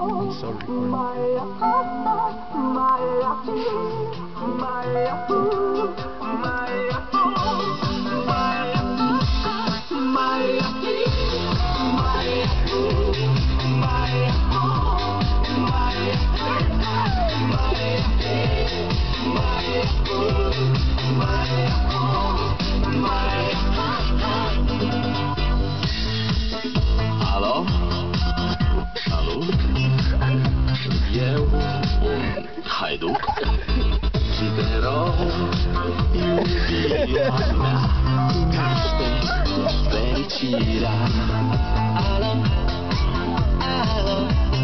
Halo? Halo? Eu, hajduk, Hildebrand, iubirea każdej fericirea. Alo, alo,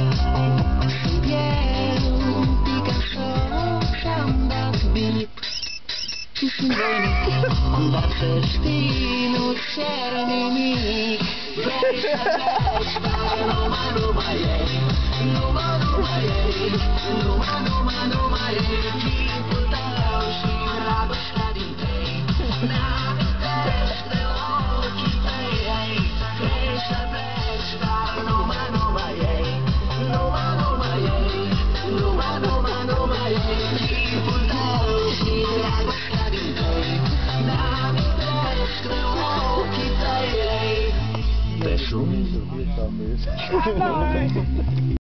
eu, Picasso, și-am dat bip. Și sunt voinic, dar să știi, nu cer nimic. Vrei să pleci, dar numai ei, numai ei, numai ei, chipul tău și dragostea din tei. Mi-amintesc de ochii tăi, vrei să pleci, dar numai ei, numai ei, numai ei, chipul tău și dragostea din tei. Mi-amintesc de ochii tăi. Te